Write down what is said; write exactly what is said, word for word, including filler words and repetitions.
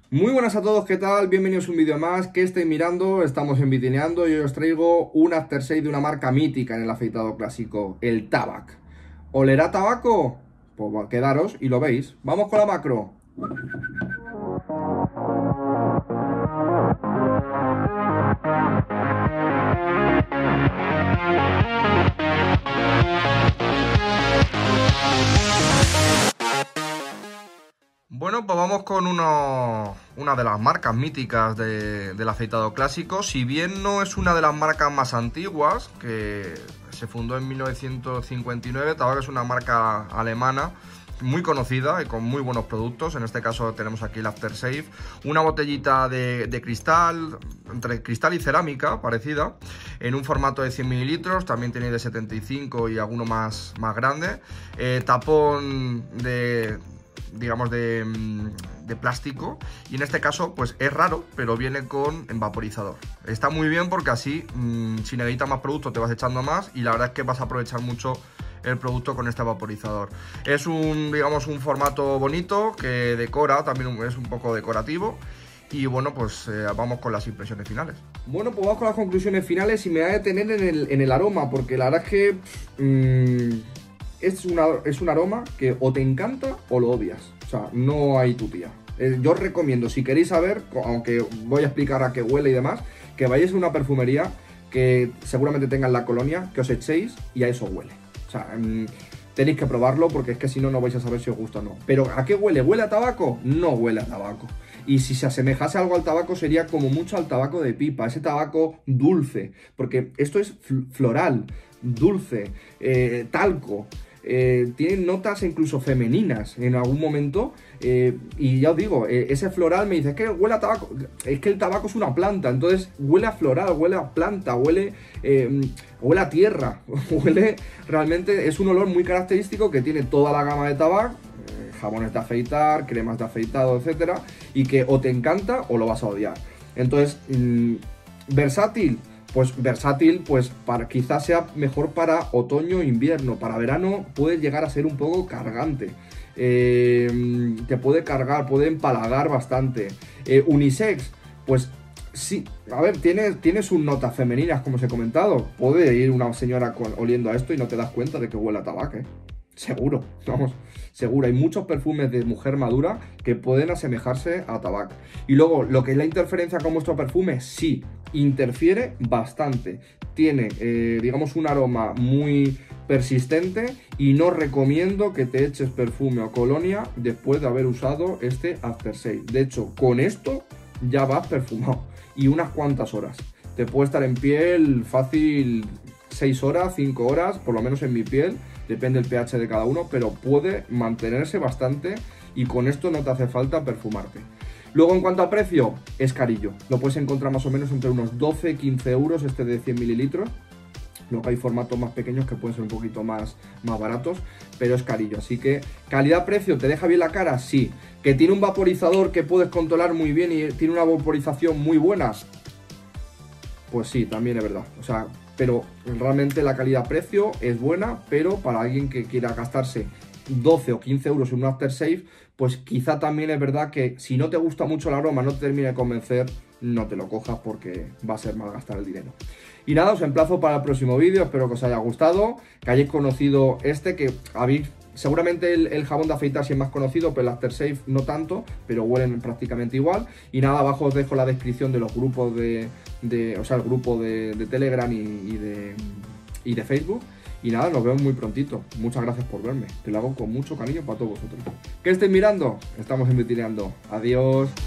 Muy buenas a todos, ¿qué tal? Bienvenidos a un vídeo más. ¿Qué estáis mirando? Estamos en Vitineando y hoy os traigo un aftershave de una marca mítica en el afeitado clásico, el Tabac. ¿Olerá a tabaco? Pues va, quedaros y lo veis. Vamos con la macro. Bueno, pues vamos con uno, una de las marcas míticas de, del afeitado clásico. Si bien no es una de las marcas más antiguas, que se fundó en mil novecientos cincuenta y nueve, Tabac es una marca alemana muy conocida y con muy buenos productos. En este caso tenemos aquí el Aftershave, una botellita de, de cristal, entre cristal y cerámica parecida, en un formato de cien mililitros, también tiene de setenta y cinco y alguno más, más grande, eh, tapón de... digamos de, de plástico, y en este caso pues es raro, pero viene con vaporizador. Está muy bien porque así mmm, si necesitas más producto te vas echando más y la verdad es que vas a aprovechar mucho el producto con este vaporizador. Es un, digamos, un formato bonito que decora, también es un poco decorativo. Y bueno, pues eh, vamos con las impresiones finales. Bueno, pues vamos con las conclusiones finales y me voy a detener en el, en el aroma, porque la verdad es que mmm, Es, una, es un aroma que o te encanta o lo odias. O sea, no hay tutía. Eh, yo os recomiendo, si queréis saber, aunque voy a explicar a qué huele y demás, que vayáis a una perfumería que seguramente tenga en la colonia, que os echéis y a eso huele. O sea, mmm, tenéis que probarlo porque es que si no, no vais a saber si os gusta o no. Pero ¿a qué huele? ¿Huele a tabaco? No huele a tabaco. Y si se asemejase algo al tabaco sería como mucho al tabaco de pipa, ese tabaco dulce, porque esto es floral, dulce, eh, talco. Eh, tienen notas incluso femeninas en algún momento, eh, y ya os digo, eh, ese floral me dice, es que huele a tabaco, es que el tabaco es una planta, entonces huele a floral, huele a planta, huele, eh, huele a tierra, huele, realmente es un olor muy característico que tiene toda la gama de tabaco, eh, jabones de afeitar, cremas de afeitado, etcétera, y que o te encanta o lo vas a odiar. Entonces, mmm, versátil. Pues versátil, pues para, quizás sea mejor para otoño e invierno. Para verano puede llegar a ser un poco cargante. Eh, te puede cargar, puede empalagar bastante. Eh, unisex, pues sí, a ver, tiene, tiene sus notas femeninas, como os he comentado. Puede ir una señora con, oliendo a esto y no te das cuenta de que huele a tabaco, ¿eh? Seguro, vamos, seguro. Hay muchos perfumes de mujer madura que pueden asemejarse a tabaco. Y luego, lo que es la interferencia con vuestro perfume, sí, interfiere bastante. Tiene, eh, digamos, un aroma muy persistente y no recomiendo que te eches perfume o colonia después de haber usado este aftershave. De hecho, con esto ya vas perfumado y unas cuantas horas. Te puede estar en piel fácil seis horas, cinco horas, por lo menos en mi piel. Depende del pH de cada uno, pero puede mantenerse bastante y con esto no te hace falta perfumarte. Luego, en cuanto a precio, es carillo. Lo puedes encontrar más o menos entre unos doce a quince euros este de cien mililitros. Luego hay formatos más pequeños que pueden ser un poquito más, más baratos, pero es carillo. Así que, calidad-precio, ¿te deja bien la cara? Sí. ¿Que tiene un vaporizador que puedes controlar muy bien y tiene una vaporización muy buena? Pues sí, también es verdad. O sea, pero realmente la calidad-precio es buena, pero para alguien que quiera gastarse doce o quince euros en un aftershave, pues quizá también es verdad que si no te gusta mucho el aroma, no te termine de convencer, no te lo cojas porque va a ser mal gastar el dinero. Y nada, os emplazo para el próximo vídeo, espero que os haya gustado, que hayáis conocido este, que habéis... Seguramente el, el jabón de afeitar sí es más conocido, pero el aftershave no tanto, pero huelen prácticamente igual. Y nada, abajo os dejo la descripción de los grupos de... de o sea, el grupo de, de Telegram y, y, de, y de Facebook. Y nada, nos vemos muy prontito. Muchas gracias por verme, que lo hago con mucho cariño para todos vosotros. ¿Qué estáis mirando? Estamos en Vitineando. Adiós.